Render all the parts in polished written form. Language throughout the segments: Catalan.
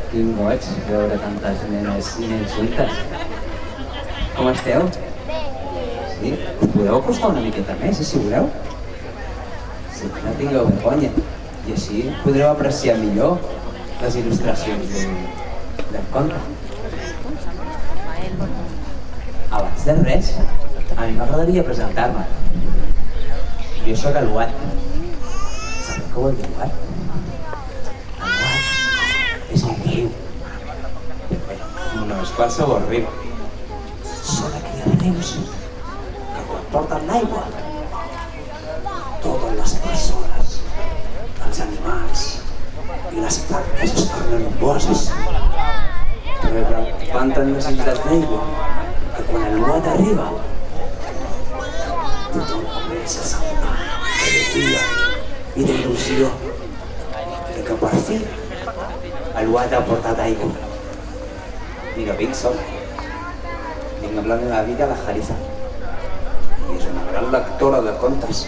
Quin goig veure tantes nenes i nens juntes. Com esteu? Sí? Us podeu acostar una miqueta més, si voleu? Sí, no tingueu vergonya. I així podreu apreciar millor les il·lustracions del conte. Abans de res, a mi m'agradaria presentar-me. Jo sóc el Watt. Sabeu què vol dir el Watt? El Watt és un riu. No és qualsevol riu. Són aquells rius que quan porten l'aigua, totes les persones, els animals i les plantes es tornen bosses. Però van tan necessitats d'aigua que quan el Watt arriba, tothom comença a saltar d'alegria i d'il·lusió de que per fi el Watt ha portat aigua. Mira, vinc sol. Vinc amb la meva amiga, la Jarifa. I és una gran lectora de contes.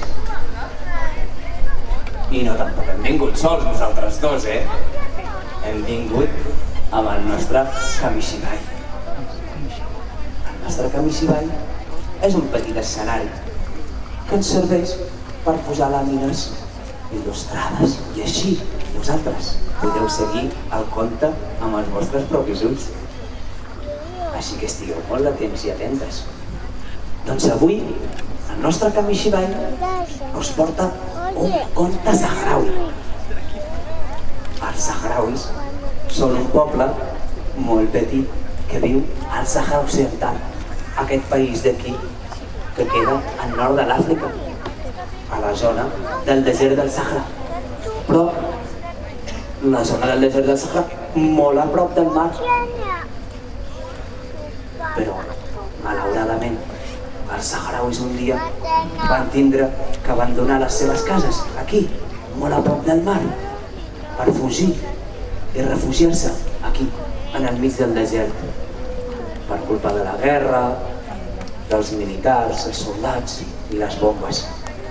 I no tampoc hem vingut sols nosaltres dos, Hem vingut amb el nostre Kamishibai. El nostre Kamishibai és un petit escenari que ens serveix per posar làmines il·lustrades i així vosaltres podeu seguir el conte amb els vostres propis ulls. Així que estigueu molt atents i atentes. Doncs avui el nostre Kamishibai us porta un conte sahraui. Els sahrauis són un poble molt petit que viu al Sàhara Occidental, aquest país d'aquí que queda al nord de l'Àfrica, a la zona del desert del Sàhara. Però la zona del desert del Sàhara molt a prop del mar. Però, malauradament, els sahrauis un dia van tindre que abandonar les seves cases, aquí, molt a prop del mar, per fugir i refugiar-se aquí, en el mig del desert, per culpa de la guerra, dels militars, els soldats i les bombes.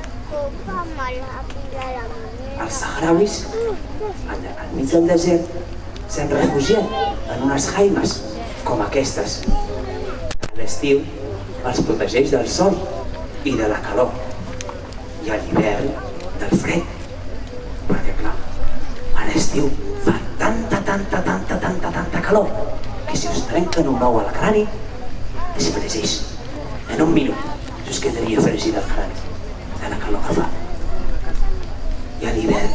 Els sahrauis, al mig del desert, s'han refugiat en unes jaimes com aquestes. A l'estiu els protegeix del sol i de la calor, i a l'hivern del fred, perquè clar, a l'estiu fa tanta calor que si us trenquen un ou al crani es fregeix en un minut. Us quedaria fregit el crani de la calor que fa. I a l'hivern,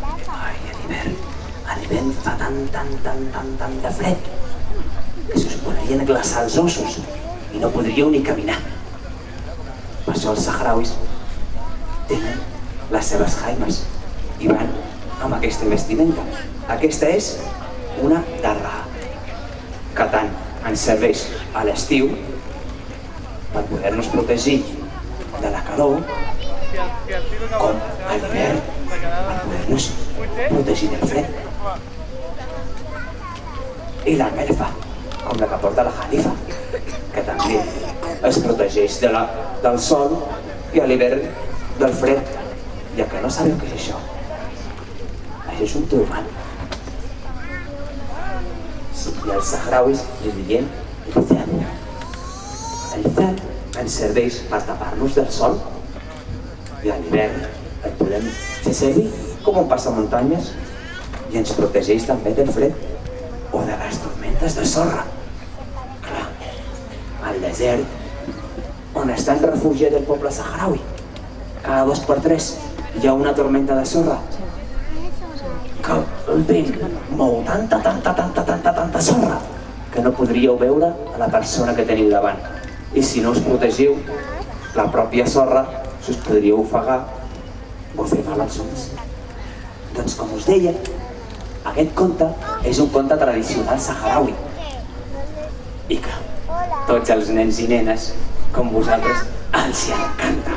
a l'hivern fa tant de fred que se us podrien glaçar els ossos i no podríeu ni caminar. Per això els sahrauis tenen les seves jaimes i van amb aquesta vestimenta. Aquesta és una darra, que tant ens serveix a l'estiu per poder-nos protegir de la calor, com a l'hivern per poder-nos protegir del fred. I la melfa, com la que porta la Jarifa, que també es protegeix del sol i a l'hivern del fred. Ja que no sabeu què és això és un turbant. I els sahrauis li diem el fel. El fel ens serveix per tapar-nos del sol i a l'hivern el podem fer servir com un passamuntanyes i ens protegeix també del fred o de les tormentes de sorra. Clar, al desert on estan refugiats el poble sahraui, cada 2 per 3 hi ha una tormenta de sorra que el vent mou tanta sorra que no podríeu veure a la persona que teniu davant. I si no us protegiu, la pròpia sorra us podríeu ofegar o fer mal als ulls. Doncs com us deia, aquest conte és un conte tradicional saharaui i que tots els nens i nenes, com vosaltres, els hi encanta.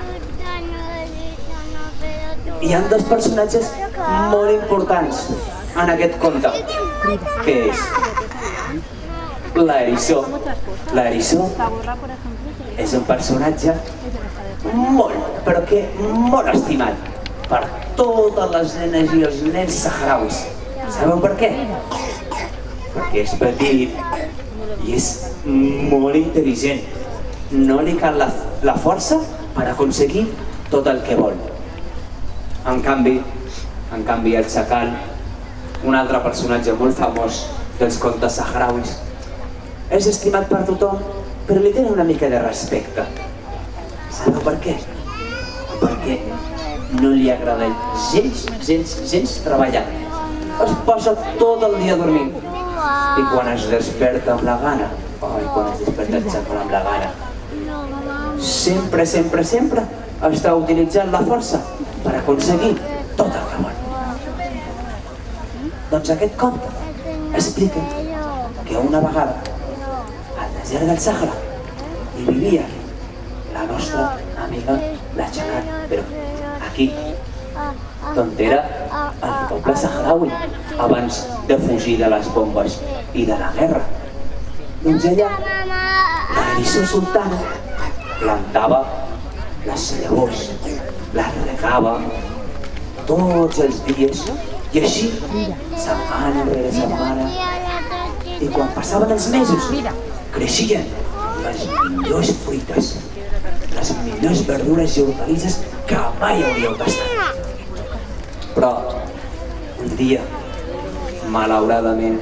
Hi ha 2 personatges molt importants en aquest conte, que és l'eriçó. L'eriçó és un personatge molt, però que molt estimat per totes les nenes i els nens sahrauis. Sabeu per què? perquè és petit i és molt intel·ligent. No li cal la força per aconseguir tot el que vol. En canvi, el xacal, un altre personatge molt famós dels contes sahrauis, és estimat per tothom, però li tenen una mica de respecte. Sabeu per què? Perquè no li agrada gens treballar. Es passa tot el dia dormint. I quan es desperta amb la gana, quan es desperta el xacal amb la gana, sempre està utilitzant la força per aconseguir tot el que vol. Doncs aquest conte explica que una vegada al desert del Sàhara hi vivia la nostra amiga la xacal, però aquí, d'on era el poble sahraui, abans de fugir de les bombes i de la guerra. Doncs ella, l'Eriçó sultana, plantava les llavors, les regava tots els dies, i així, setmana rere setmana, i quan passaven els mesos, creixien les millors fruites, les millors verdures i hortalisses que mai hauríeu tastat. Però, un dia, malauradament,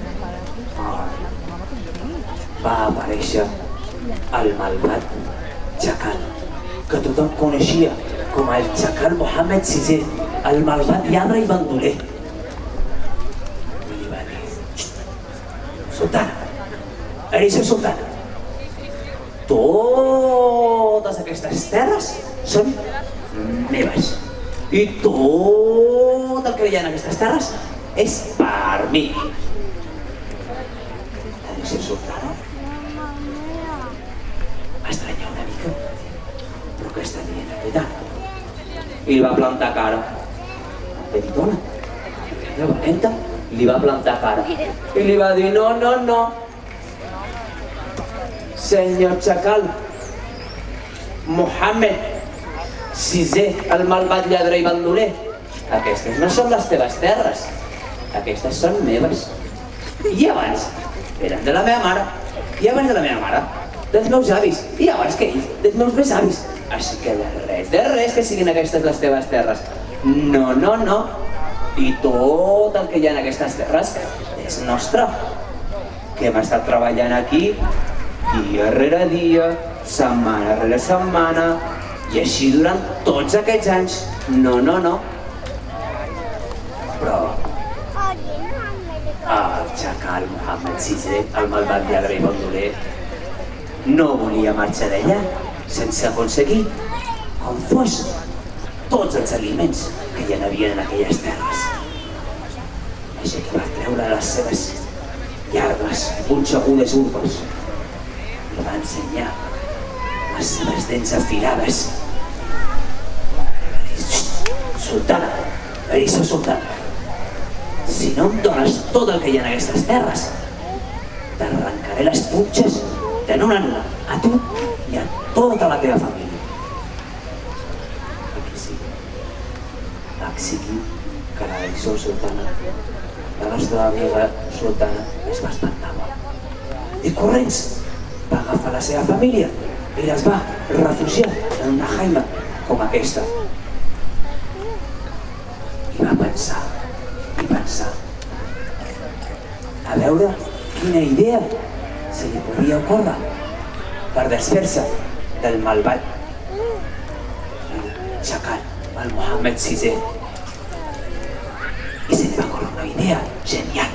va aparèixer el malvat xacal, que tothom coneixia com el xacal Mohammed VI, el malvat lladre i bandoler. I li va dir: sultana, Eriçó sultana, totes aquestes terres són meves i tot el que hi ha en aquestes terres és per mi. Eriçó sultana va estranyar una mica, però què està dient aquest ara? I li va plantar cara. Petitona, la valenta, li va plantar cara i li va dir: no, senyor xacal, Mohammed VI, el malvat lladre i bandoler, aquestes no són les teves terres, aquestes són meves. I abans eren de la meva mare, i abans de la meva mare, dels meus avis, i abans que ells, dels meus besavis. Així que de res que siguin aquestes les teves terres. No. I tot el que hi ha en aquestes terres és nostre, que hem estat treballant aquí dia rere dia, setmana rere setmana, i així durant tots aquests anys. No. Però el xacal Mohammed VI, el malvat lladre i bandoler, no volia marxar d'allà sense aconseguir, com fos, tots els aliments que hi havia en aquelles terres. Així que va treure les seves llargues, punxegudes urpes i va ensenyar les seves dents afilades. Sultana, Eriçó sultana, si no em dones tot el que hi ha en aquestes terres, t'arrencaré les punxes de una en una, a tu i a tota la teva família. Sigui que l'Eriçó sultana, la nostra amiga sultana, es va espantar molt. I corrents va agafar la seva família i les va refugiar en una jaima com aquesta. I va pensar, a veure quina idea se li podia ocórrer per desfer-se del malvat xacal, el Mohammed VI. I se li va ocórrer una idea genial.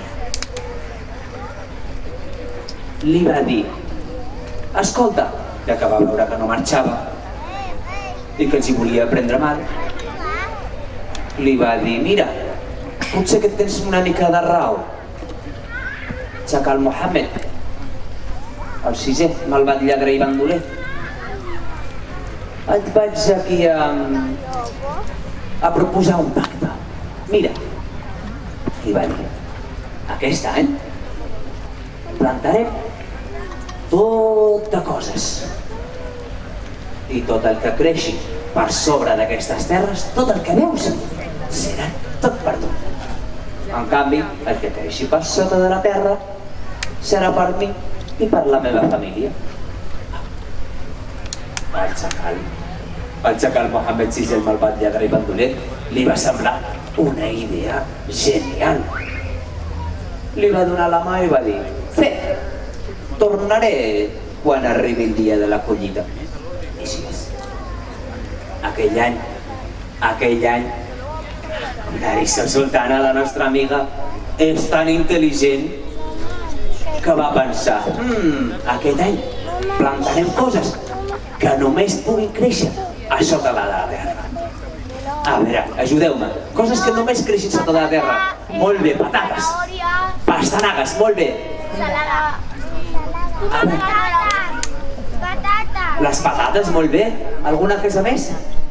Li va dir: escolta, ja que va veure que no marxava i que els hi volia prendre mal, li va dir: mira, potser que tens una mica de raó, xacal Mohammed, el sisè, malvat lladre i bandoler. Et vaig aquí a proposar un pacte. Mira, i va dir, aquest any plantarem tot de coses i tot el que creixi per sobre d'aquestes terres, tot el que veus, serà tot per tu. En canvi, el que creixi per sota de la terra serà per mi i per la meva família. El xacal Mohammed VI, el malvat lladre i bandoler, li va semblar una idea genial. Li va donar la mà i va dir: fet, tornaré quan arribi el dia de la collita. I així és. Aquell any, Larissa Sultana, la nostra amiga, és tan intel·ligent que va pensar: aquest any plantarem coses que només puguin créixer a sota de la terra. A veure, ajudeu-me. Coses que només creixin sota de la terra. Molt bé, patates. Pastanagues, molt bé. Les patates, molt bé. Alguna cosa més?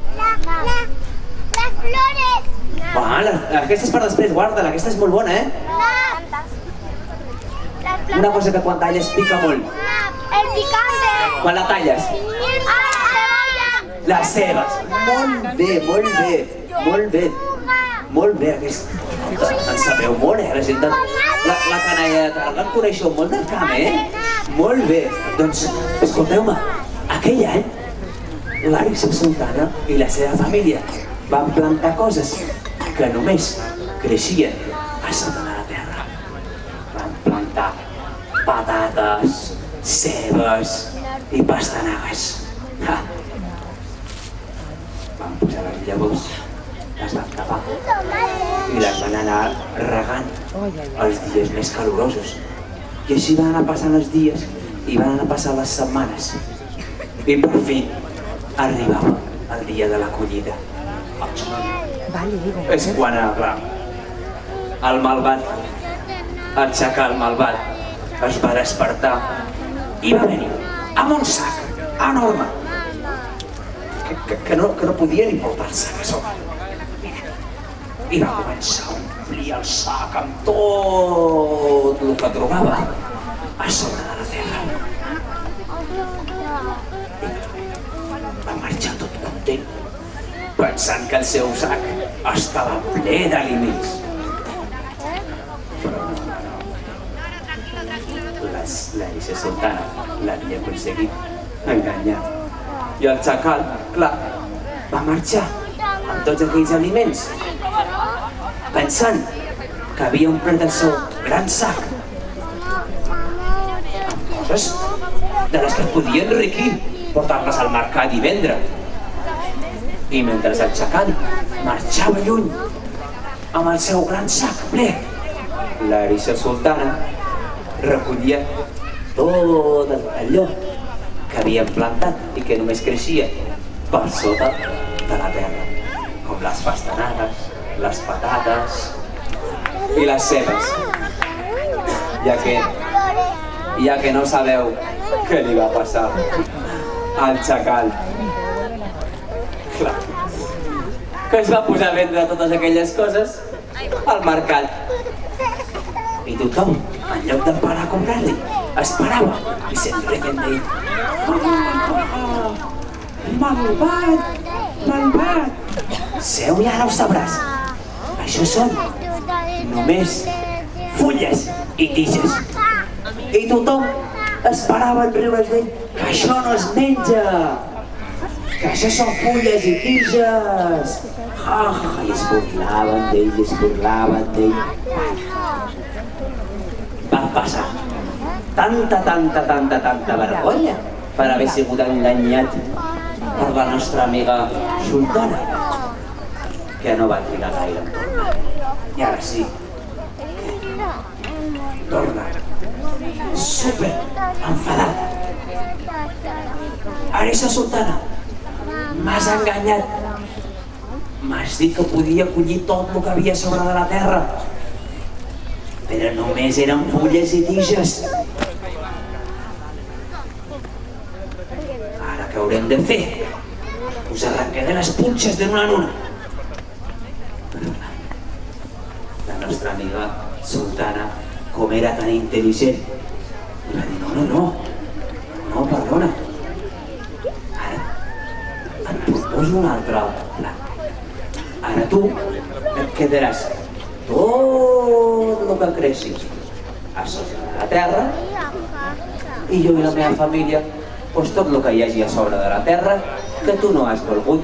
Les flores. Aquesta és per després, guarda-la, aquesta és molt bona, Una cosa que quan talles pica molt. El picante. Quan la talles? Les cebes. Molt bé, molt bé. Molt bé, aquest... En sabeu molt, la gent de... La canalla de Tarragona en coneixeu molt del camp, Molt bé. Doncs, escolteu-me, aquell any, Larissa Sultana i la seva família van plantar coses que només creixien a sota de la terra. Van plantar patates, cebes i pastanagues. Van posar les llavors, les van tapar i les van anar regant els dies més calorosos. I així van anar passant els dies i van anar passant les setmanes. I per fi arribava el dia de la collita. És quan, clar, el malvat, el xacal malvat, es va despertar i va venir amb un sac enorme que no podia ni portar el sac a sobre. I va començar a omplir el sac amb tot el que trobava a sobre de la terra. Va marxar tot content, pensant que el seu sac estava ple d'aliments. Però no. Larissa Sultana l'havia aconseguit enganyar. I el xacal, clar, va marxar amb tots aquells aliments, pensant que havia omplert el seu gran sac amb coses de les que es podia enriquir, portar-les al mercat i vendre. I mentre el xacal marxava lluny amb el seu gran sac ple, Larissa Sultana recollia tot allò que havien plantat i que només creixia per sota de la terra, com les pastanagues, les patates i les cebes. Ja que no sabeu què li va passar al xacal. Clar, que es va posar a vendre totes aquelles coses al mercat. I tothom, en lloc de parar a comprar-li, esperava i sempre que em deia: malvat, seu i ara ho sabràs. Això són només fulles i tiges. I tothom esperava en riures d'ell, que això no es menja, que això són fulles i tiges. I es burlaven d'ell, Van passar tanta vergonya per haver sigut enganyat per la nostra amiga Sultana, que no va trigar gaire en tornar. I ara sí, torna super enfadat. Larissa Sultana, m'has enganyat. M'has dit que podia collir tot el que havia sobre de la terra, però només eren fulles i tiges. Ara què haurem de fer? Us arrencaré les punxes de una en una. La nostra amiga Sultana, com era tan intel·ligent, li va dir: no, perdona. Ara et proposo un altre pla. Ara tu et quedaràs tot el que creixi a sobre de la terra i jo i la meva família, doncs tot el que hi hagi a sobre de la terra que tu no has volgut.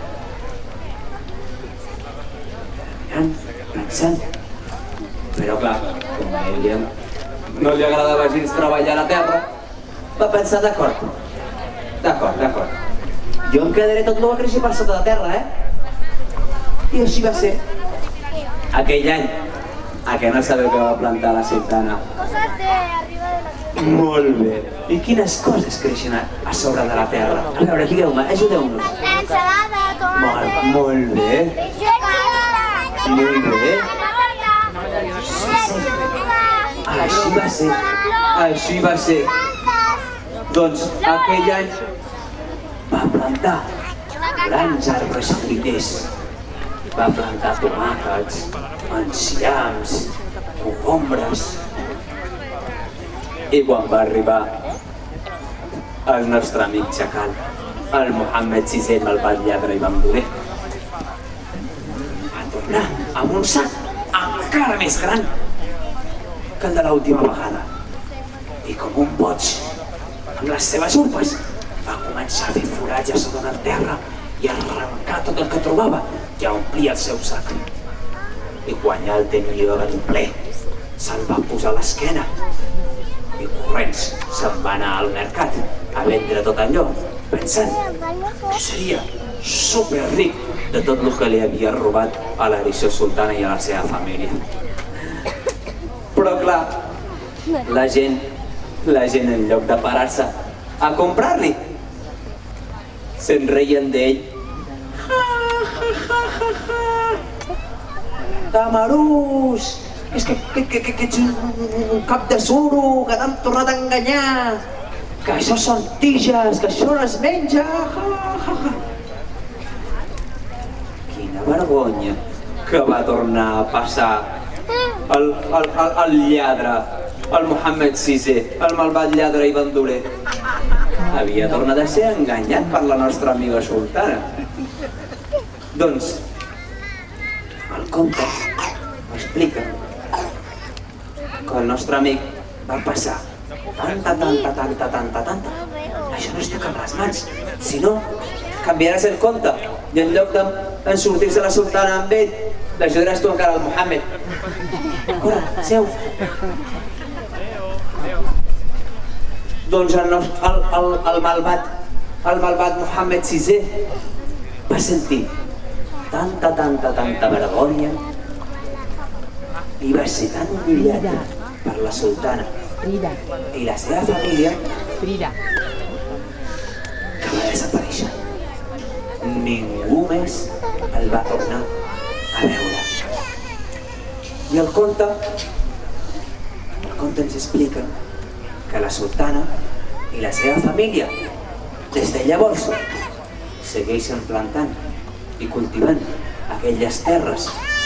Pensant. Però clar, com a ella no li agradava gens treballar a la terra, va pensar, d'acord, jo em quedaré tot el que creixi per sota de terra, I així va ser. Aquell any, a què no sabeu que va plantar la sultana? Cosas de arriba de la tierra. Molt bé. I quines coses creixen a sobre de la terra? A veure, digueu-me, ajudeu-nos. Ensalada, tomate. Molt bé. Molt bé. Així va ser. Doncs aquell any va plantar grans arbres fruiters. Va plantar tomàquets, enciams, cogombres. I quan va arribar el nostre amic xacal, el Mohammed VI, malvat lladre i bandoler, va tornar amb un sac encara més gran que el de l'última vegada. I com un boig, amb les seves urpes, va començar a fer forats a sota del terra i a arrencar tot el que trobava i a omplir el seu sac. I quan ja el tenia ben ple, se'l va posar a l'esquena i corrents se'n va anar al mercat a vendre tot allò, pensant que seria superric de tot el que li havia robat a l'Erició Sultana i a la seva família. Però clar, la gent en lloc de parar-se a comprar-li, se'n reien d'ell. Camarús! És que ets un cap de suro, que t'han tornat a enganyar, que això són tiges, que això no es menja. Quina vergonya que va tornar a passar el lladre, el Mohammed VI, el malvat lladre i bandoler. Havia tornat a ser enganyat per la nostra amiga sultana. Doncs, el conte explica que el nostre amic va passar tanta. Això no es toca amb les mans, sinó canviaràs el conte i en lloc de sortir-se la sultana amb ell, l'ajudaràs tu encara al Mohammed. Corre, seu. Doncs el malvat Mohammed VI va sentir tanta vergonya i va ser tan humillat per la sultana i la seva família que va desaparèixer. Ningú més el va tornar a veure. I el conte ens explica que la sultana i la seva família des de llavors segueixen plantant i cultivant aquelles terres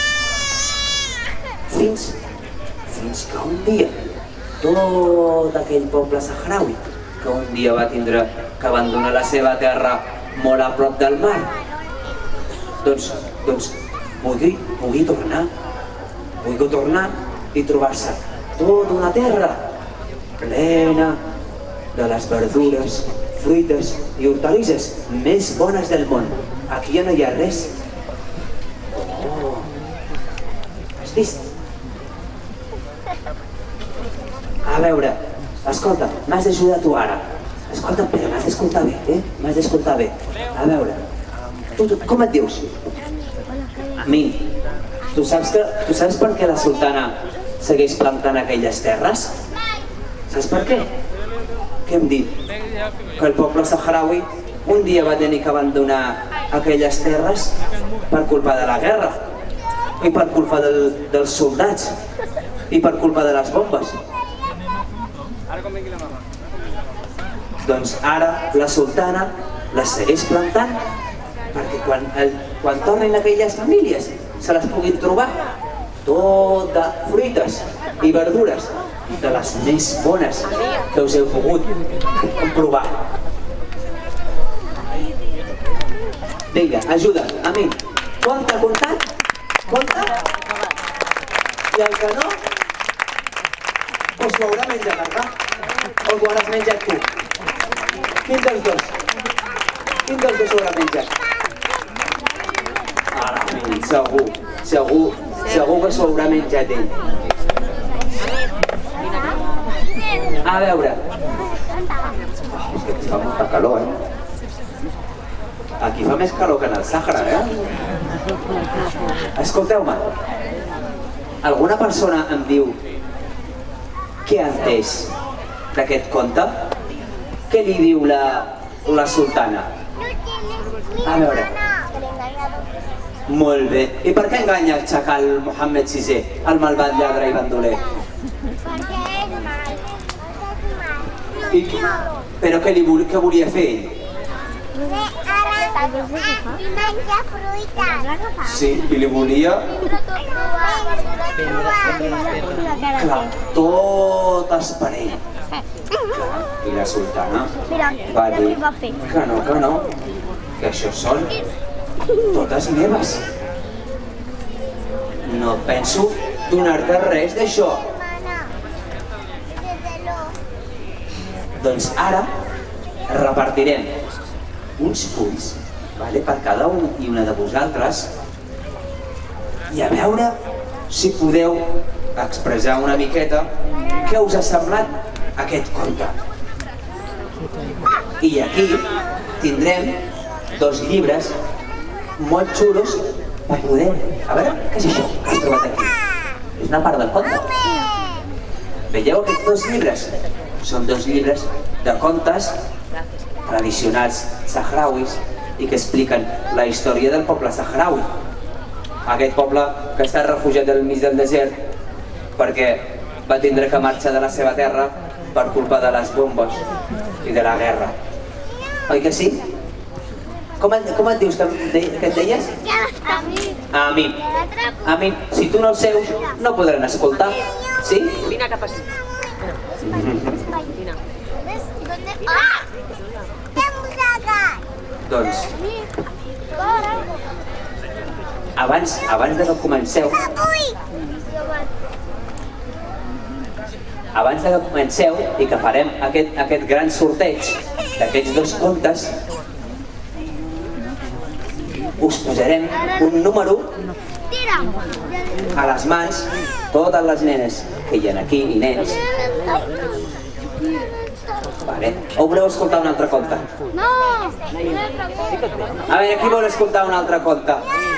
fins que un dia tot aquell poble sahraui que un dia va tindre que abandonar la seva terra molt a prop del mar doncs pugui tornar i trobar-se tota una terra plena de les verdures, fruites i hortalisses més bones del món. Aquí ja no hi ha res. Oh, has vist? A veure, escolta, m'has d'ajudar tu ara. Escolta, Pere, m'has d'escoltar bé, M'has d'escoltar bé. A veure, tu, com et dius? Amin, tu saps per què la sultana segueix plantant aquelles terres? Saps per què? Què hem dit? Que el poble sahraui un dia va tenir que abandonar aquelles terres per culpa de la guerra i per culpa dels soldats i per culpa de les bombes. Doncs ara la sultana les segueix plantant perquè quan tornin aquelles famílies se les puguin trobar tot de fruites i verdures de les més bones que us heu pogut comprovar. Vinga, ajuda, amic. Compte, comptat? Compte? I el que no, doncs s'ho haurà menjat el gat. O t'ho hauràs menjat tu. Quin dels dos? Quin dels dos s'ho haurà menjat? Ara, segur que s'ho haurà menjat ell. A veure. És que aquí fa molta calor, Aquí fa més calor que en el Sàhara, Escolteu-me. Alguna persona em diu què ha entès d'aquest conte? Què li diu la sultana? A veure. Molt bé. I per què enganya el xacal Mohammed VI, el malvat lladre i bandoler? Perquè és mal. Però què volia fer ell? I menjar fruites. Sí, i li volia... Clar, totes per ell. I la sultana va dir que no, que això són totes meves. No penso donar-te res d'això. Doncs ara repartirem uns fulls per cada un i una de vosaltres i a veure si podeu expressar una miqueta què us ha semblat aquest conte. I aquí tindrem 2 llibres molt xulos per poder... A veure, què és això que has trobat aquí? És una part del conte. Veieu aquests 2 llibres? Són 2 llibres de contes tradicionals sahrauis i que expliquen la història del poble sahraui. Aquest poble que està refugiat al mig del desert perquè va tindre que marxar de la seva terra per culpa de les bombes i de la guerra. Oi que sí? Com et dius que et deies? Amin. Amin. Si tu no els seus, no podran escoltar. Sí? Vine cap aquí. Doncs, abans de que comenceu, i que farem aquest gran sorteig d'aquests 2 contes, us posarem un número a les mans, totes les nenes que hi ha aquí i nens. O voleu escoltar un altre conte? No! A veure, qui vol escoltar un altre conte?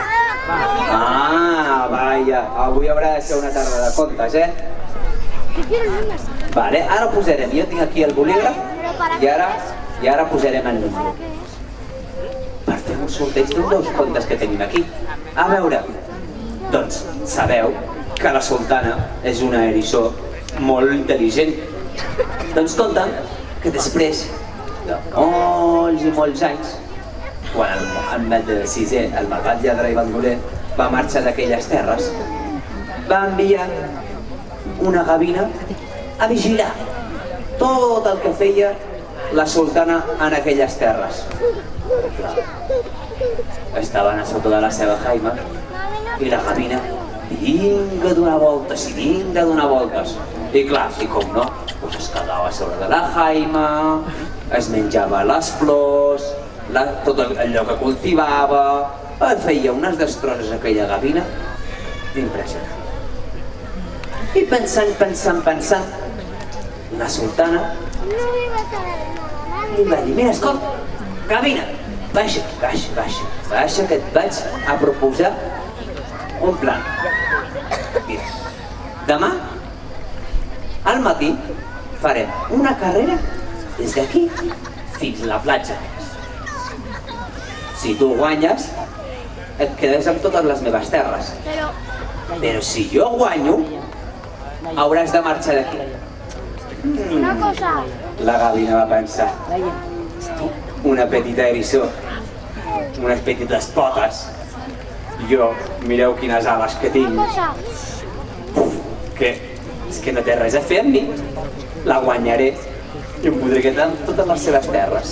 Ah, vaja, avui haurà de ser una tarda de contes, Vale, ara posarem, jo tinc aquí el bolígraf i ara posarem el número. Per fer un sorteig d'un dels contes que tenim aquí. A veure, doncs sabeu que la sultana és una eriçó molt intel·ligent. Doncs compta'm que després de molts i molts anys, quan el Mohammed VI, el malvat lladre i bandoler, va marxar d'aquelles terres, va enviar una gavina a vigilar tot el que feia la sultana en aquelles terres. Estaven a sota de la seva jaima i la gavina vinga a donar voltes i vinga a donar voltes. I clar, i com no, es quedava a sobre de la jaima, es menjava les flors, tot allò que cultivava, feia unes destrosses aquella gavina impressionant. I pensant, la sultana li va dir, mira, escolta, gavina, baixa que et vaig a proposar un plan. Mira, demà al matí farem una carrera des d'aquí fins a la platja. Si tu guanyes, et quedes amb totes les meves terres. Però si jo guanyo, hauràs de marxar d'aquí. Una cosa. La gavina va pensar, una petita eriçó, unes petites potes. Jo, mireu quines ales que tinc. És que no té res a fer amb mi. La guanyaré i em podré quedar amb totes les seves terres.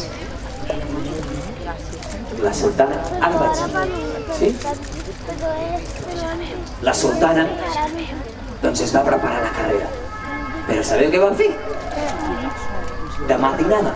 La sultana, ara vaig. Sí? La sultana Doncs es va preparar la carrera. Però sabeu què van fer? De matinada,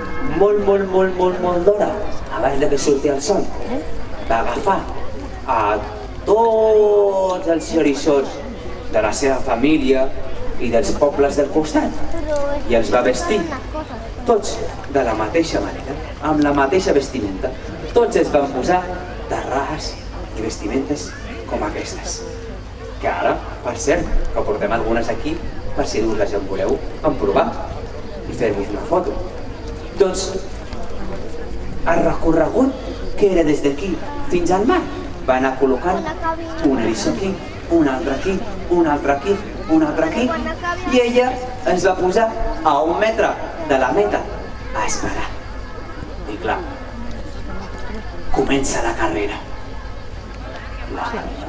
molt d'hora, abans que surti el sol, va agafar a tots els eriçons de la seva família i dels pobles del costat i els va vestir tots de la mateixa manera, amb la mateixa vestimenta. Tots es van posar terrars i vestimentes com aquestes. Que ara, per cert, que portem algunes aquí per si us les en voleu emprovar i fer-vos una foto. Doncs, el recorregut, que era des d'aquí fins al mar, va anar col·locant un eriçó aquí, un altre aquí, un altre aquí, un altre aquí, i ella es va posar a 1 metre de la meta a esperar. I clar, comença la carrera. La gavina,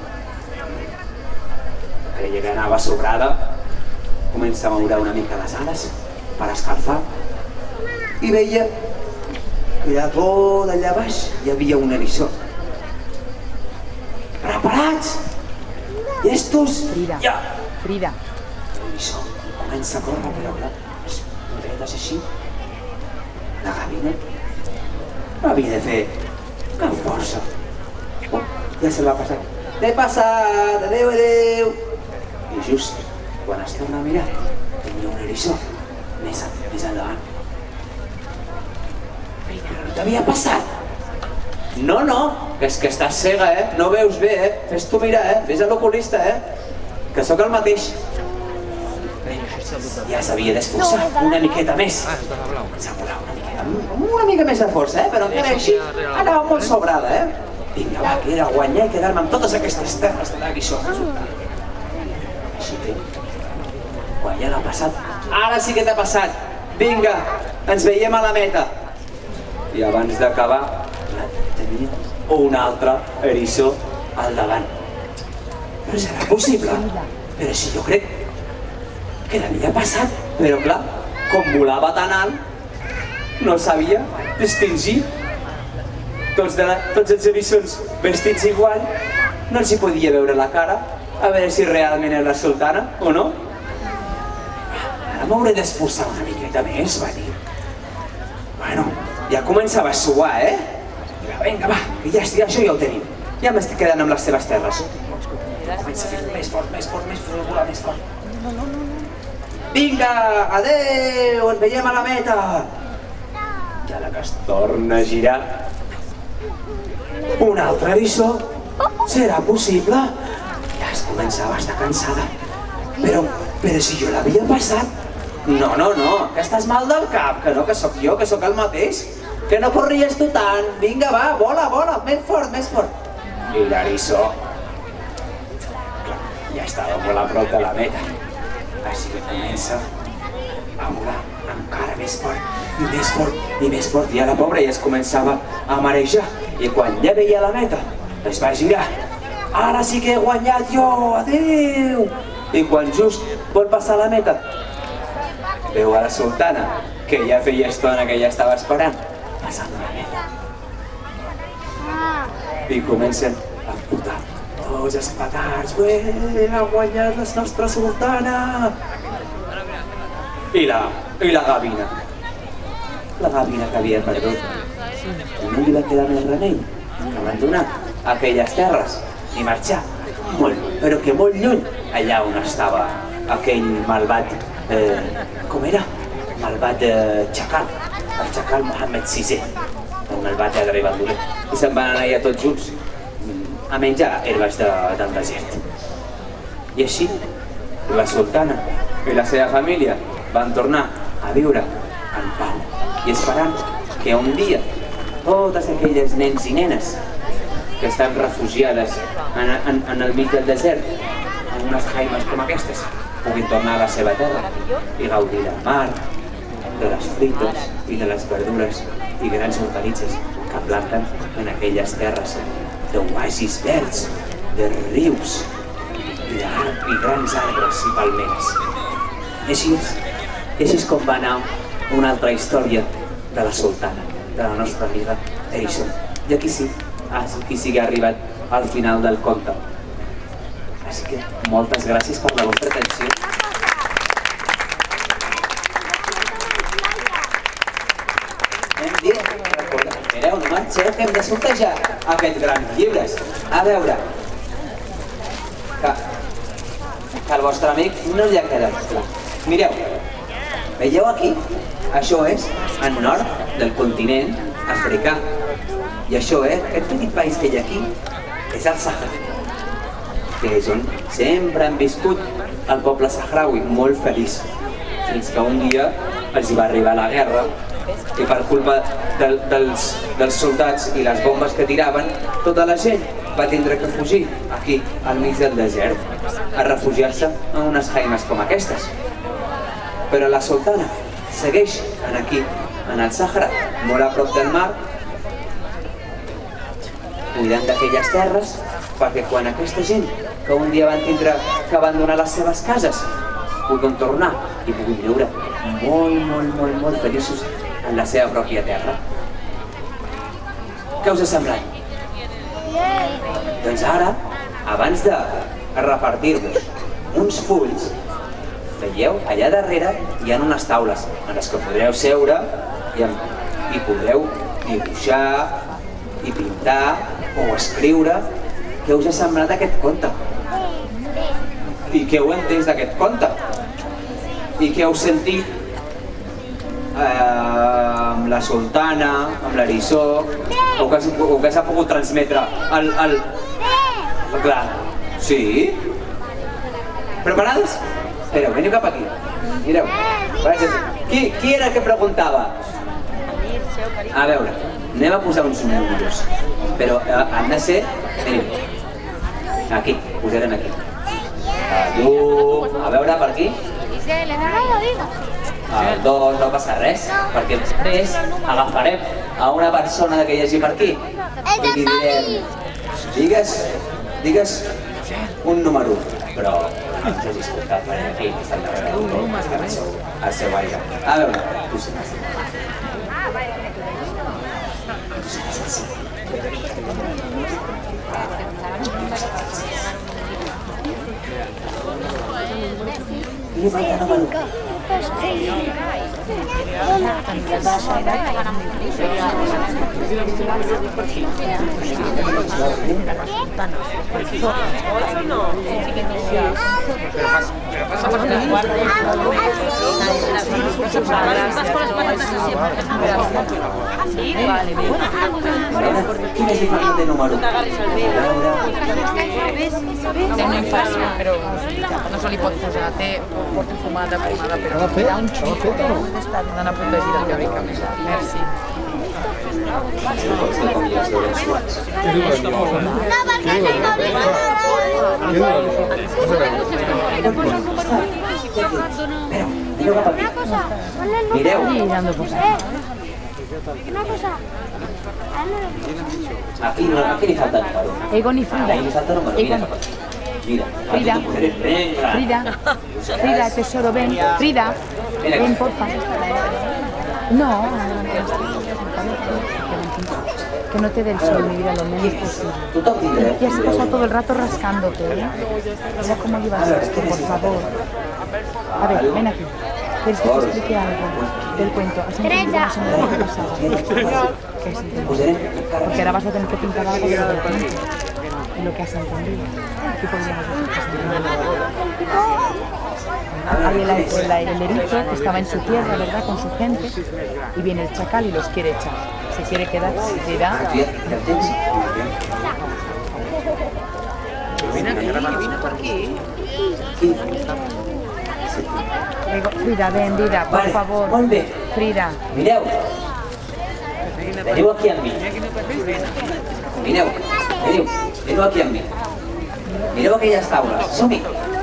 creia que anava sobrada, comença a moure una mica les ales per escalfar i veia que a tot allà baix hi havia un eriçó. Preparats? Llestos? Ja! Frida. L'eriçó comença a córrer, però clar, les potetes així. La gavina no havia de fer cap força. Ja se'l va passar. T'he passat, adeu, adeu. I just quan es torna a mirar, tenia un eriçó més endavant. Però no t'havia passat? No, que és que estàs cega, no veus bé, fes tu mirar, ves a l'oculista, que sóc el mateix. Ja s'havia d'esforçar una miqueta més. Comença a volar una miqueta, amb una mica més de força, però encara així anava molt sobrada, Vinga, va, que era guanyar i quedar-me amb totes aquestes terres de l'eriçó. Així que, quan ja l'ha passat, ara sí que t'ha passat. Vinga, ens veiem a la meta. I abans d'acabar, tenia un altre eriçó al davant. Però serà possible? Però si jo crec que l'havia passat. Però clar, com volava tan alt, no sabia distingir. Tots els eriçons vestits igual, no els hi podia veure la cara, a veure si realment era la sultana o no. Ara m'hauré d'esforçar una miqueta més, va dir. Bueno, ja començava a suar, Vinga, va, que ja això ja ho tenim. Ja m'estic quedant amb les seves terres. Comença a fer més fort, volar més fort. Vinga, adeu, ens veiem a la meta. I ara que es torna a girar, un altre eriçó? Serà possible? Ja es començava a estar cansada. Però si jo l'havia passat? No, que estàs mal del cap, que no, que sóc jo, que sóc el mateix. Que no corries tu tant. Vinga, va, vola, més fort. I l'eriçó, ja estava molt a prop de la meta. Així que comença a volar encara més fort. I a la pobra ja es començava a marejar. I quan ja veia la meta, es va girar. Ara sí que he guanyat jo, adeu! I quan just vol passar la meta, veu a la sultana, que ja feia estona que ja estava esperant, passant la meta. I comencen a portar tots els petards. Ha guanyat la nostra sultana! I la gavina. La gavina que havia perdut. I no li va quedar més remei que abandonar aquelles terres i marxar però que molt lluny, allà on estava aquell malvat, com era? Malvat xacal, el xacal Mohammed VI, el malvat lladre i bandoler. I se'n van anar allà tots junts a menjar herbes del desert. I així, la sultana i la seva família van tornar a viure en pau i esperant que un dia totes aquelles nens i nenes que estan refugiades en el mig del desert, en unes jaimes com aquestes, puguin tornar a la seva terra i gaudir del mar, de les fruites i de les verdures i grans hortalisses que planten en aquelles terres d'oasis verds, de rius i grans arbres i palmeres. I així és com va anar una altra història de la sultana, de la nostra amiga Eriçó. I aquí sí que ha arribat al final del conte. Així que moltes gràcies per la vostra atenció. Hem dit, mireu, no marxeu, que hem de sortejar aquests grans llibres. A veure, que al vostre amic no li ha quedat clar. Mireu, veieu aquí? Això és el nord del continent africà. I això és, aquest petit país que hi ha aquí, és el Sàhara, que és on sempre han viscut el poble sahraui, molt feliç. Fins que un dia els hi va arribar la guerra i per culpa dels soldats i les bombes que tiraven, tota la gent va tindre que fugir aquí, al mig del desert, a refugiar-se en unes feines com aquestes. Però la sultana segueix aquí, en el Sàhara, molt a prop del mar, cuidant d'aquelles terres, perquè quan aquesta gent que un dia van tindre que abandonar les seves cases puguin tornar i puguin viure molt feliços en la seva pròpia terra. Què us ha semblat? Doncs ara, abans de repartir-vos uns fulls, veieu, allà darrere hi ha unes taules en les que podreu seure i podreu dibuixar i pintar o escriure. Què us ha semblat aquest conte? I què heu entès d'aquest conte? I què heu sentit amb la sultana, amb l'eriçó, o que s'ha pogut transmetre el... Clar, sí? Preparades? Espereu, veniu cap aquí. Mireu, qui era el que preguntava? A veure, anem a posar uns números, però han de ser... Aquí, posarem aquí. A veure, per aquí. El 2, no passa res, perquè després agafarem a una persona que hi hagi per aquí i li direm, digues un número, però no ens hagi escoltat, perquè aquí està al darrere del tot, al seu aire. A veure, tu seràs. Li falta número. Quin és el de número? Té una infàcia, però no se li pot posar. Porta fumada, però hi ha un xic que està donant a protegir el teòricament. Merci. Mireu. Aquí li falta el número. Egon i Frida. Aquí li falta el número. Mira. Frida, tesoro, ven. Frida, ven, porfa. No, que no te dé el sol, mi vida, lo menos posible. Y has pasado todo el rato rascándote, ¿eh? Mira cómo llevas esto, por favor. A ver, ven aquí. ¿Quieres que te explique algo del cuento? ¿Has entendido más o menos lo que pasaba? ¿Qué has entendido? Porque ahora vas a tener que pintar algo de lo del cuento. Y lo que has entendido. ¿Qué podríamos decir que has entendido? Hay el erizo que estaba en su tierra, ¿verdad? Con su gente. Y viene el chacal y los quiere echar. Se quiere quedar, se dirá... Vine por aquí. Frida, ven, Frida, por favor. Molt bé. Frida. Mireu. Veniu aquí amb mi. Veniu aquí amb mi. Mireu aquelles taules. Som-hi.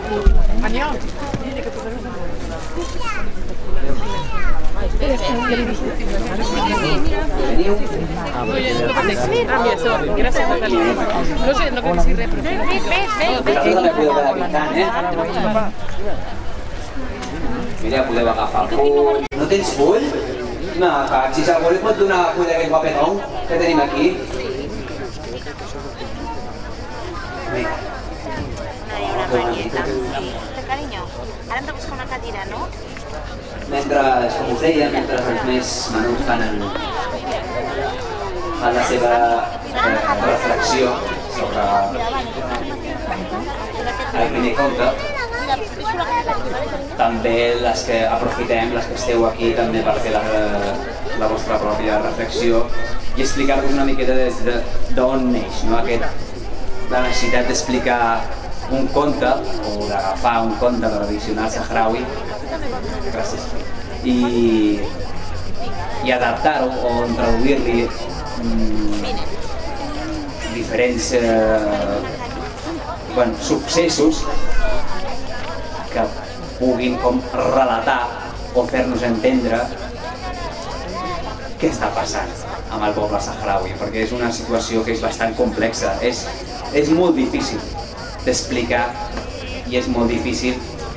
Veniu. Gràcies, Natalia. No sé, no cal dir res, però... Però també podeu quedar pintant, eh? Mira, podeu agafar el full. No tens full? No, si algú li pot donar full d'aquest guapetón que tenim aquí. Vinga. Marieta. Sí, carinyo. Ara hem de buscar una cadira, no? Mentre, com us deia, mentre els més menuts fan la seva reflexió sobre el primer conte, també les que aprofitem, les que esteu aquí també per fer la vostra pròpia reflexió i explicar-vos una miqueta d'on neix, no? La necessitat d'explicar un conte o d'agafar un conte tradicional sahraui, gràcies, i adaptar-ho o introduir-li diferents successos que puguin com relatar o fer-nos entendre què està passant amb el poble sahraui, perquè és una situació que és bastant complexa, és molt difícil d'explicar i és molt difícil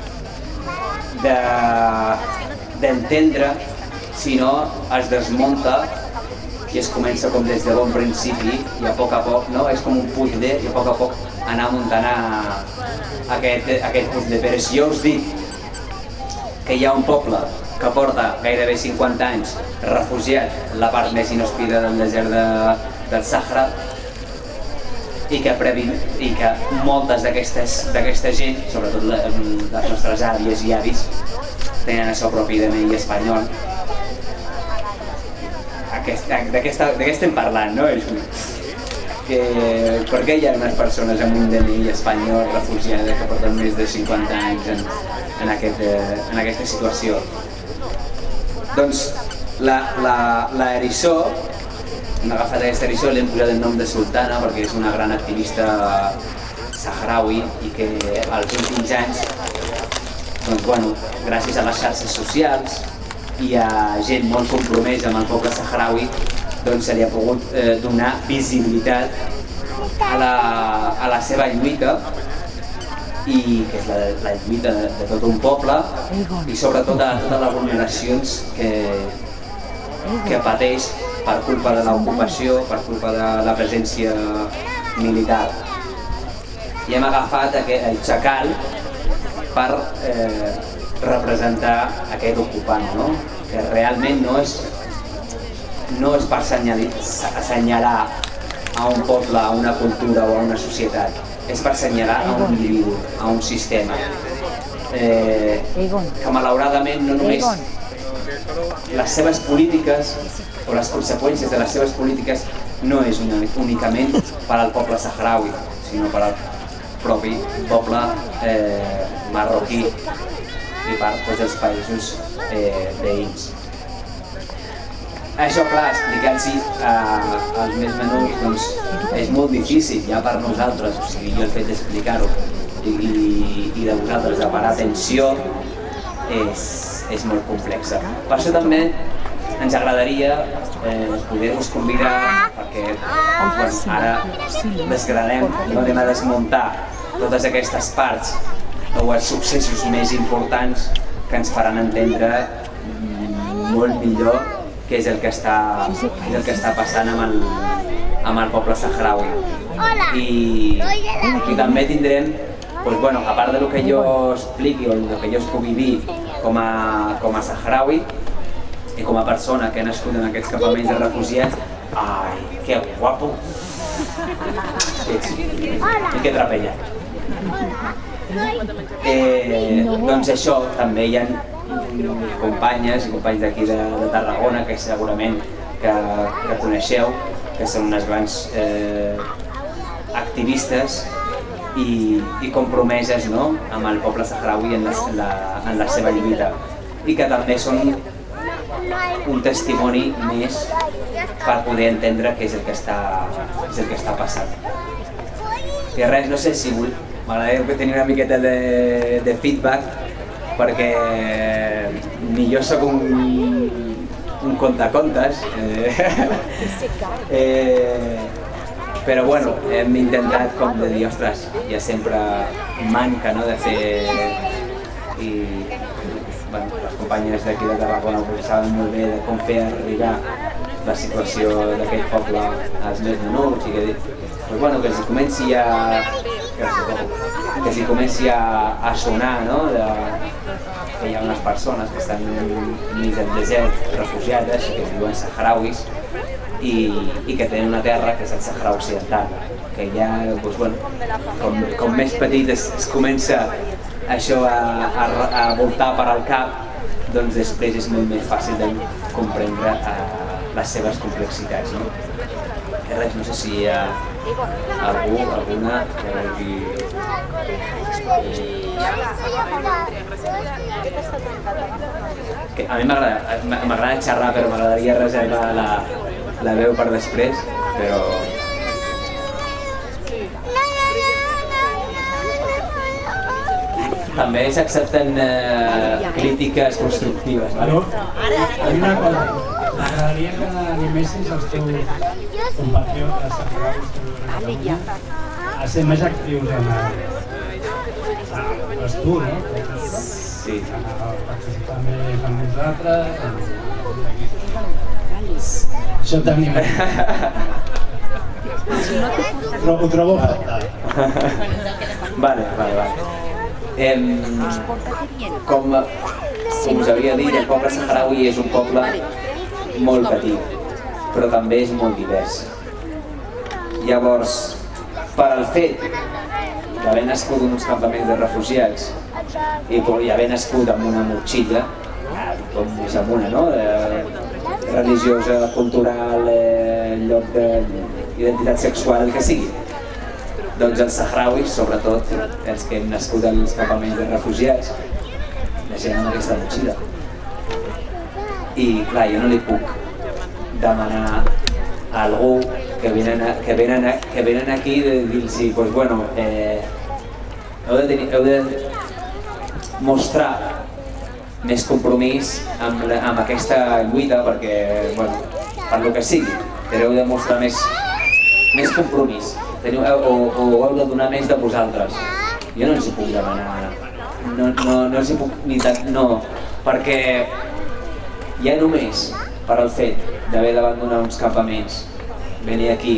d'entendre si no es desmunta i es comença com des de bon principi i a poc, no? És com un puzzle i a poc anar muntant aquest puzzle. Però si jo us dic que hi ha un poble que porta gairebé 50 anys refugiat a la part més inhòspita del desert del Sàhara i que moltes d'aquesta gent, sobretot les nostres àvies i avis, tenen el seu propi DNI espanyol. De què estem parlant, no? Per què hi ha unes persones amb un DNI espanyol refugiades que porten més de 50 anys en aquesta situació? Doncs l'Erissó, hem agafat aquesta Erissó i li hem posat el nom de Sultana perquè és una gran activista sahraui i que als últims anys, gràcies a les xarxes socials i a gent molt compromesa amb el poble sahraui, se li ha pogut donar visibilitat a la seva lluita, i que és la lluita de tot un poble i sobretot de totes les vulneracions que pateix per culpa de l'ocupació, per culpa de la presència militar. I hem agafat el xacal per representar aquest ocupant, que realment no és per assenyalar a un poble, a una cultura o a una societat, és per assenyalar a un individu, a un sistema, que malauradament no només les seves polítiques o les conseqüències de les seves polítiques no és únicament per al poble sahraui, sinó per al propi poble marroquí i per tots els països veïns. Això, clar, explicar-los als més menuts és molt difícil ja per nosaltres, o sigui, jo el fet d'explicar-ho i de vosaltres de parar atenció és molt complexa. Per això també ens agradaria poder-vos convidar perquè ara desgranem i anem a desmuntar totes aquestes parts o els successos més importants que ens faran entendre molt millor què és el que està passant amb el poble sahraui. I també tindrem, a part del que jo expliqui o el que jo us pugui dir com a sahraui i com a persona que ha nascut en aquests campaments de refugiats, ai, que guapo! I que trapellat! Doncs això, també hi ha companyes i companys d'aquí de Tarragona que segurament que coneixeu, que són unes grans activistes i compromeses amb el poble sahraui en la seva lluita i que també són un testimoni més per poder entendre què és el que està passant. I res, no sé si m'agradaria tenir una miqueta de feedback perquè ni jo soc un contacontes, però hem intentat com de dir, ostres, ja sempre manca de fer i les companyes d'aquí de Tarragona ho saben molt bé de com fer arribar la situació d'aquest poble als més menuts i que els comenci a que si comenci a sonar, no? Que hi ha unes persones que estan enmig del desert, refugiades, que es diuen sahrauis, i que tenen una terra que és el Sàhara Occidental, que ja, doncs, bueno, com més petit es comença això a voltar per al cap, doncs després és molt més fàcil de comprendre les seves complexitats, no? Res, no sé si hi ha alguna que vulgui... A mi m'agrada xerrar, però m'agradaria reservar la veu per després, però... També s'accepten crítiques constructives. Però, una cosa, m'agradaria que animessis els teus compatriotes a ser més actius en tu, no? Sí. A participar més amb nosaltres. Això t'anima. Ho trobo a faltar. Vale. Com us havia dit, el poble saharaui és un poble molt petit, però també és molt divers. Llavors, per al fet d'haver nascut en uns campaments de refugiats i haver nascut amb una motxilla, com més amunt, no? Religiosa, cultural, lloc d'identitat sexual, el que sigui. Doncs els sahrauis, sobretot els que hem nascut als campaments de refugiats, naixem amb aquesta motxilla. I clar, jo no li puc demanar a algú que venen aquí de dir-los, doncs bueno, heu de mostrar més compromís amb aquesta lluita perquè, bueno, per lo que sigui, però heu de mostrar més compromís. O heu de donar més de vosaltres. Jo no els hi puc demanar, no els hi puc ni tant, no, perquè ja només per al fet d'haver d'abandonar uns campaments, venir aquí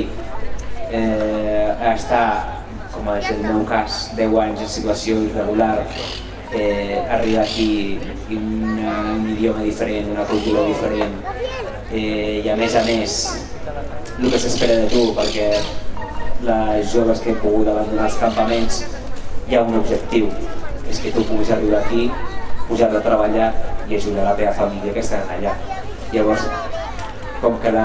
a estar, com és el meu cas, 10 anys en situació irregular, arribar aquí amb un idioma diferent, una cultura diferent, i a més, el que s'espera de tu, perquè les joves que hem pogut abandonar els campaments hi ha un objectiu, és que tu puguis arribar aquí, pujar a treballar i ajudar la teva família que estan allà. Llavors, com que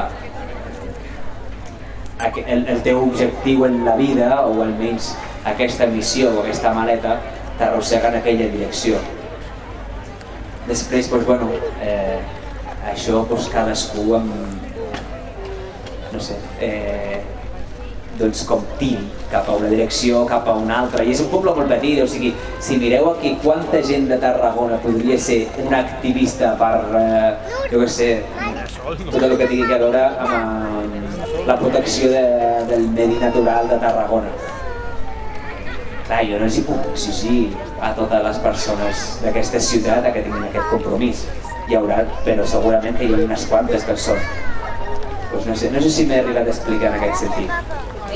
el teu objectiu en la vida, o almenys aquesta missió o aquesta maleta, t'arrossega en aquella direcció. Després, doncs, bueno, això cadascú amb, no sé, doncs com tiri cap a una direcció, cap a una altra. I és un poble molt petit, o sigui, si mireu aquí quanta gent de Tarragona podria ser un activista per, jo què sé, tot el que tingui a veure amb la protecció del medi natural de Tarragona. Clar, jo no els hi puc exigir a totes les persones d'aquesta ciutat que tinguin aquest compromís. Hi haurà, però segurament que hi ha unes quantes que són. Doncs no sé si m'he arribat a explicar en aquest sentit.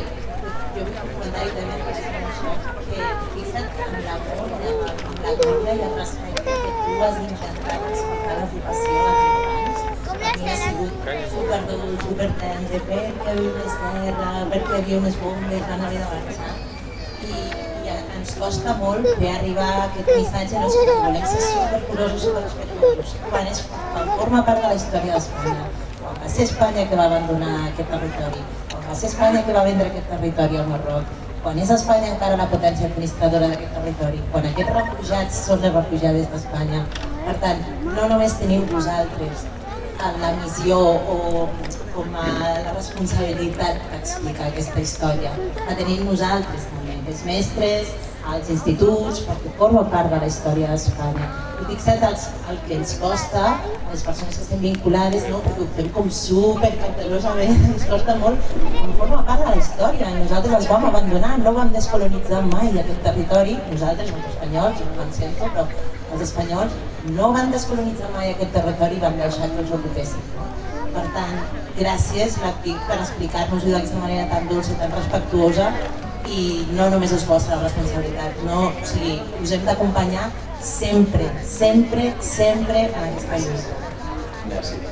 I el respecte que tu has intentat explicar la vocació a els infants. Ha sigut superdolç, supertendre, perquè viu més terra, perquè viu més bombes, van haver d'avançar. I ens costa molt fer arribar aquest missatge als que volem ser supercurosos i superrespectuosos. Quan forma part de la història d'Espanya, quan va ser Espanya que va abandonar aquest territori, quan va ser Espanya que va vendre aquest territori al Marroc, quan és Espanya encara la potència administradora d'aquest territori, quan aquests refugiats són les refugiades d'Espanya. Per tant, no només teniu vosaltres la missió o com a la responsabilitat d'explicar aquesta història, la tenim nosaltres també, els mestres, als instituts, perquè forma part de la història d'Espanya. I fixa't el que ens costa, les persones que estem vinculades, perquè ho fem com supercautelosament, ens costa molt, forma part de la història. Nosaltres els vam abandonar, no vam descolonitzar mai aquest territori, nosaltres, els espanyols, jo no me'n sento, però els espanyols no van descolonitzar mai aquest territori i van deixar que els ocupessin. Per tant, gràcies, Martí, per explicar-nos-ho d'aquesta manera tan dolça i tan respectuosa, i no només és vostra responsabilitat, no, o sigui, us hem d'acompanyar sempre, sempre, sempre en aquesta lluita. Gràcies.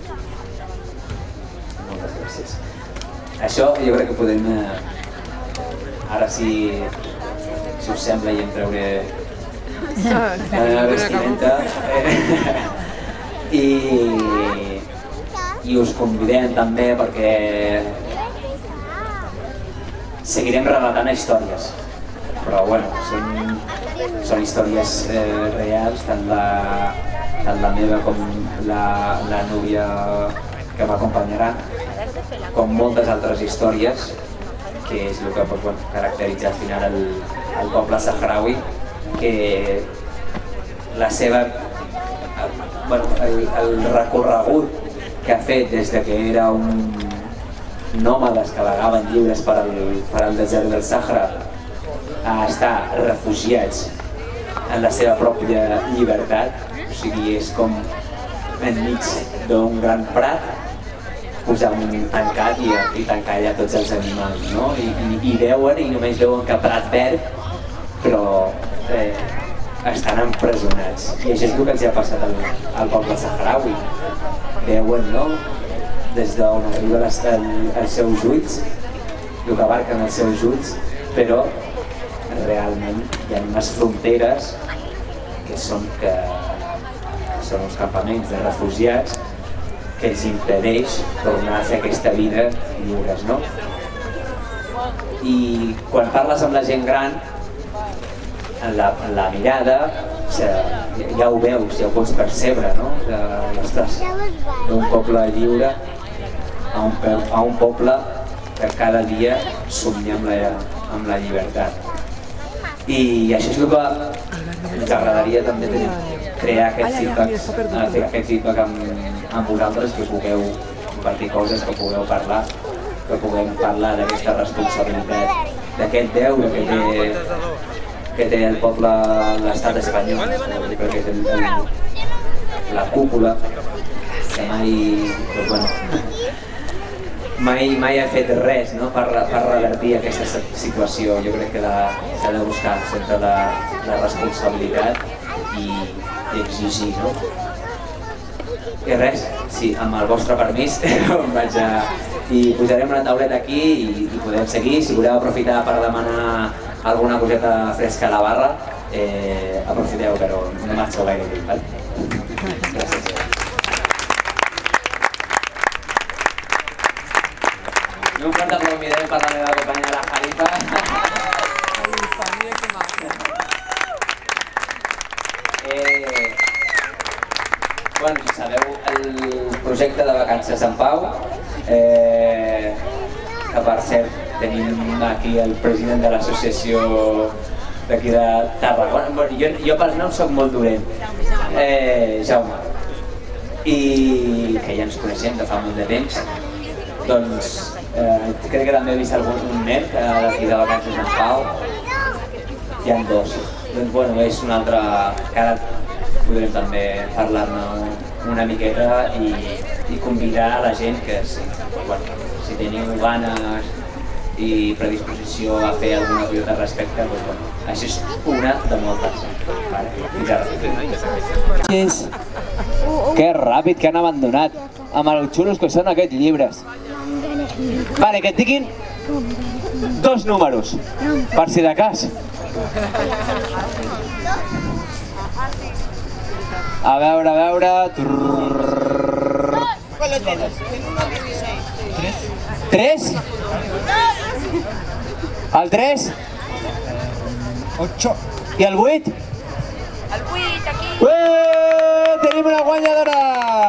Moltes gràcies. Això jo crec que podem, ara si us sembla i em trauré la meva vestimenta i us convidem també perquè seguirem relatant històries, però bueno, són històries reals, tant la meva com la Núria que m'acompanyarà, com moltes altres històries, que és el que caracteritza al final el poble saharaui, que la seva, el recorregut que ha fet des que era un nòmades que vagaven lliures per al desert del Sàhara a estar refugiats en la seva pròpia llibertat, o sigui, és com enmig d'un gran prat posar un tancat i tancar allà tots els animals, no? I veuen, i només veuen que prat verd, però estan empresonats. I això és el que els ha passat al poble saharaui. Veuen, no?, des d'on arriben els seus ulls, el que abarquen els seus ulls, però realment hi ha unes fronteres que són els campaments de refugiats que els impedeix tornar a fer aquesta vida lliures, no? I quan parles amb la gent gran, en la mirada, ja ho veus, ja ho pots percebre, no? Ostres, d'un poble lliure a un poble que cada dia somnia amb la llibertat. I això és el que ens agradaria també crear aquest feedback amb vosaltres, que pugueu compartir coses, que pugueu parlar, que puguem parlar d'aquesta responsabilitat, d'aquest deure que té el poble, l'estat espanyol, perquè té la cúpula, que mai ha fet res, no?, per revertir aquesta situació. Jo crec que s'ha de buscar sempre la responsabilitat i exigir, no? I res, sí, amb el vostre permís i posarem una tauleta aquí i podem seguir. Si voleu aprofitar per demanar alguna coseta fresca a la barra, aprofiteu, però no marxeu gaire bé, val? Gràcies. I un fort aplaudiment per la meva companya, la Jalifa. Bueno, sabeu el projecte de Vacances en Pau, que per cert tenim aquí el president de l'associació d'aquí de Tarragona. Jo per nom soc molt dolent, Jaume, i que ja ens coneixem de fa molt de temps. Doncs crec que també he vist un nen d'aquí de Vacances en Pau. Hi ha dos. Doncs bueno, és un altre que ara podrem també parlar-ne una miqueta i convidar a la gent que si teniu ganes i predisposició a fer alguna cosa al respecte, això és una de moltes. Fins ara. Que ràpid que han abandonat, amb els xulos que són aquests llibres. Vale, que et diguin 2 números, per si de cas. A veure... 3? El 3? 8. I el 8? El 8, aquí. Tenim una guanyadora!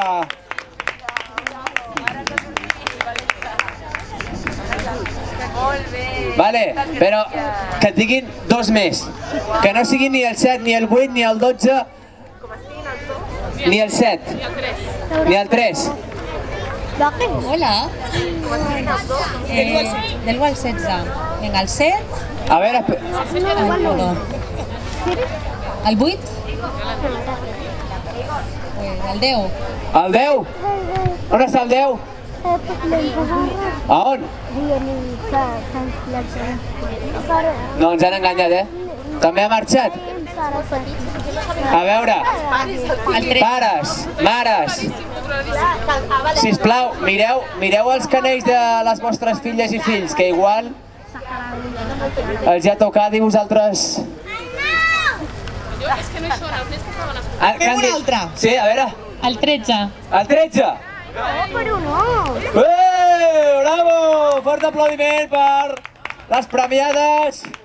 Molt bé. Vale, però que et diguin 2 més. Que no siguin ni el 7, ni el 8, ni el 12, ni el 7, ni el 3. Hola. Del 1 al 16. Vinga, el 7. A veure... El 8. El 10. El 10? On està el 10? A on? No, ens han enganyat, També ha marxat? A veure, pares, mares, sisplau, mireu els canells de les vostres filles i fills, que igual els ha tocat i vosaltres... És que no hi són, els nens que estaven escoltant. Fem un altre. Sí, a veure. El 13. El 13? Però no. Bravo! Fort aplaudiment per les premiades.